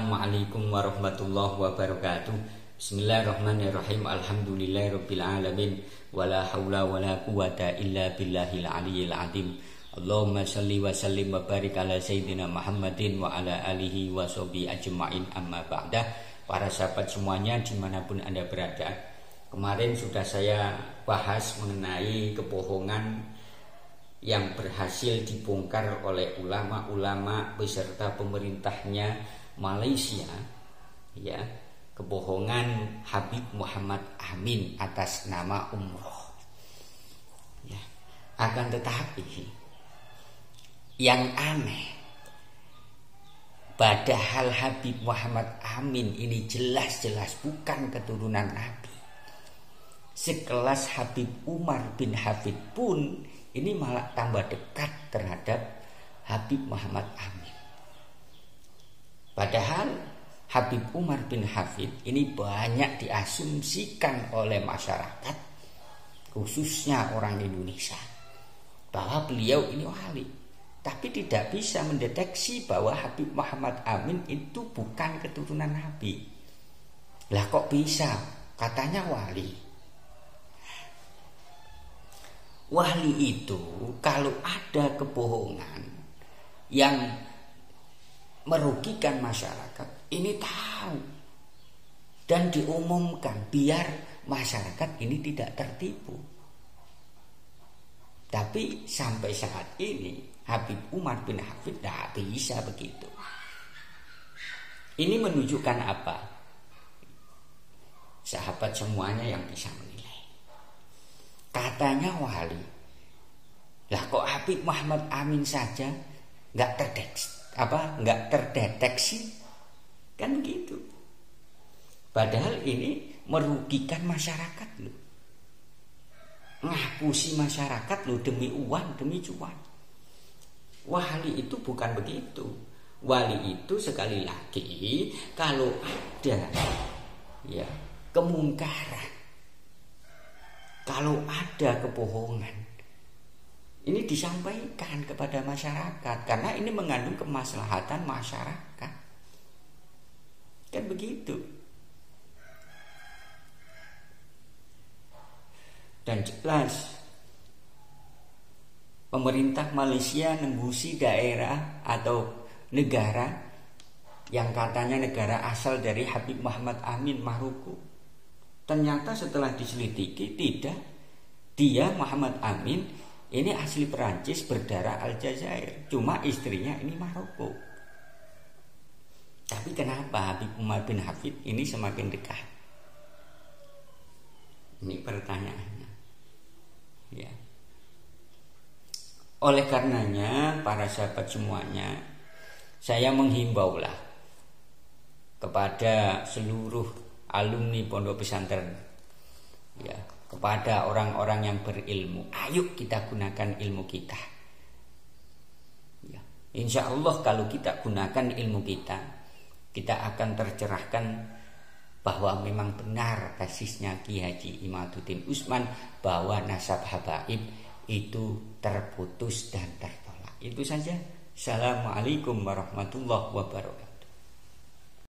Assalamualaikum warahmatullahi wabarakatuh. Bismillahirrahmanirrahim. Alhamdulillahirabbil alamin. Wala haula wala quwata illa billahil aliyyil azim. Allahumma shalli wa sallim wa barik ala sayyidina Muhammadin wa ala alihi wa sahbihi ajmain, amma ba'dah. Para sahabat semuanya dimanapun Anda berada, kemarin sudah saya bahas mengenai kebohongan yang berhasil dibongkar oleh ulama-ulama beserta pemerintahnya Malaysia, ya, kebohongan Habib Muhammad Amin atas nama umroh, ya. Akan tetapi yang aneh, padahal Habib Muhammad Amin ini jelas-jelas bukan keturunan Nabi. Sekelas Habib Umar bin Hafid pun ini malah tambah dekat terhadap Habib Muhammad Amin. Padahal Habib Umar bin Hafid ini banyak diasumsikan oleh masyarakat, khususnya orang Indonesia, bahwa beliau ini wali. Tapi tidak bisa mendeteksi bahwa Habib Muhammad Amin itu bukan keturunan Nabi. Lah kok bisa? Katanya wali. Wali itu kalau ada kebohongan yang merugikan masyarakat, ini tahu dan diumumkan biar masyarakat ini tidak tertipu. Tapi sampai saat ini Habib Umar bin Hafid tidak bisa begitu. Ini menunjukkan apa? Sahabat semuanya yang bisa menilai. Katanya wali. Lah kok Habib Muhammad Amin saja nggak terdeteksi, kan begitu. Padahal ini merugikan masyarakat loh, ngapusi masyarakat loh demi uang, demi cuan. Wali itu bukan begitu. Wali itu sekali lagi kalau ada ya kemungkaran, kalau ada kebohongan, ini disampaikan kepada masyarakat karena ini mengandung kemaslahatan masyarakat. Kan begitu. Dan jelas pemerintah Malaysia nembusi daerah atau negara yang katanya negara asal dari Habib Muhammad Amin, Maroko. Ternyata setelah diselidiki tidak. Dia Muhammad Amin ini asli Perancis berdarah Aljazair, cuma istrinya ini Maroko. Tapi kenapa Habib Umar bin Hafid ini semakin dekat? Ini pertanyaannya, ya. Oleh karenanya para sahabat semuanya, saya menghimbaulah kepada seluruh alumni pondok pesantren, ya, kepada orang-orang yang berilmu, ayo kita gunakan ilmu kita, ya. Insya Allah kalau kita gunakan ilmu kita, kita akan tercerahkan bahwa memang benar tesisnya Ki Haji Imaduddin Usman bahwa nasab habaib itu terputus dan tertolak. Itu saja. Assalamualaikum warahmatullahi wabarakatuh.